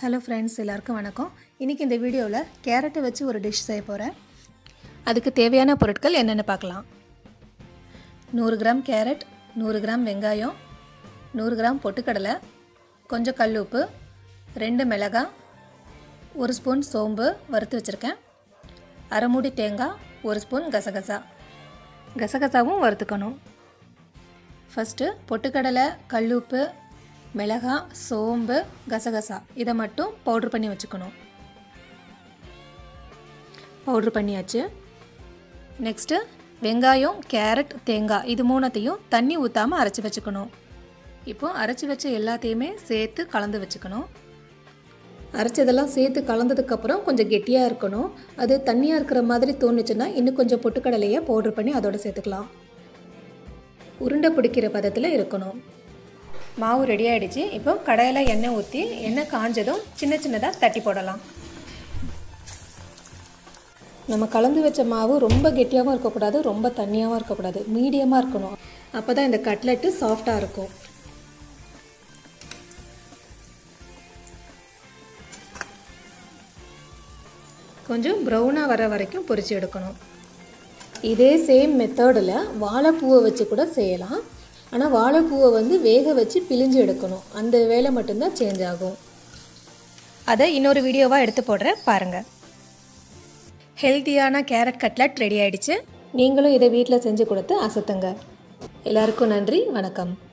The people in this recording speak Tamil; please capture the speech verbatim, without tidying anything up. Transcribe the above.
ஹலோ ஃப்ரெண்ட்ஸ், எல்லாருக்கும் வணக்கம். இன்றைக்கி இந்த வீடியோவில் கேரட்டை வச்சு ஒரு டிஷ் செய்ய போகிறேன். அதுக்கு தேவையான பொருட்கள் என்னென்னு பார்க்கலாம். நூறு கிராம் கேரட், நூறு கிராம் வெங்காயம், நூறு கிராம் பொட்டுக்கடலை, கொஞ்சம் கல் உப்பு, ரெண்டு மிளகாய், ஒரு ஸ்பூன் சோம்பு வறுத்து வச்சுருக்கேன், அரை மூடி தேங்காய், ஒரு ஸ்பூன் கசகசா. கசகசாவும் வறுத்துக்கணும். ஃபஸ்ட்டு பொட்டுக்கடலை, கல் உப்பு, மிளகாய், சோம்பு, கசகசா இதை மட்டும் பவுட்ரு பண்ணி வச்சுக்கணும். பவுட்ரு பண்ணியாச்சு. நெக்ஸ்ட்டு வெங்காயம், கேரட், தேங்காய் இது மூணுத்தையும் தண்ணி ஊற்றாமல் அரைச்சி வச்சுக்கணும். இப்போது அரைச்சி வச்ச எல்லாத்தையுமே சேர்த்து கலந்து வச்சுக்கணும். அரைச்சதெல்லாம் சேர்த்து கலந்ததுக்கப்புறம் கொஞ்சம் கெட்டியாக இருக்கணும். அது தண்ணியாக இருக்கிற மாதிரி தோணுச்சுன்னா இன்னும் கொஞ்சம் பொட்டுக்கடலையை பவுட்ரு பண்ணி அதோடு சேர்த்துக்கலாம். உருண்டை பிடிக்கிற பதத்தில் இருக்கணும். மாவு ரெடி ஆகிடுச்சு. இப்போ கடாயில் எண்ணெய் ஊற்றி எண்ணெய் காஞ்சதும் சின்ன சின்னதாக தட்டி போடலாம். நம்ம கலந்து வச்ச மாவு ரொம்ப கெட்டியாகவும் இருக்கக்கூடாது, ரொம்ப தண்ணியாகவும் இருக்கக்கூடாது, மீடியமாக இருக்கணும். அப்போ தான் இந்த கட்லெட்டு சாஃப்டாக இருக்கும். கொஞ்சம் ப்ரௌனாக வர வரைக்கும் பொரிச்சு எடுக்கணும். இதே சேம் மெத்தடில் வாழைப்பூவை வச்சு கூட செய்யலாம். ஆனால் வாழைப்பூவை வந்து வேக வச்சு பிழிஞ்சு எடுக்கணும். அந்த வேலை மட்டும்தான் சேஞ்ச் ஆகும். அதை இன்னொரு வீடியோவாக எடுத்து போடுறேன், பாருங்கள். ஹெல்த்தியான கேரட் கட்லட் ரெடி ஆகிடுச்சு. நீங்களும் இதை வீட்டில் செஞ்சு கொடுத்து அசத்துங்க. எல்லாருக்கும் நன்றி, வணக்கம்.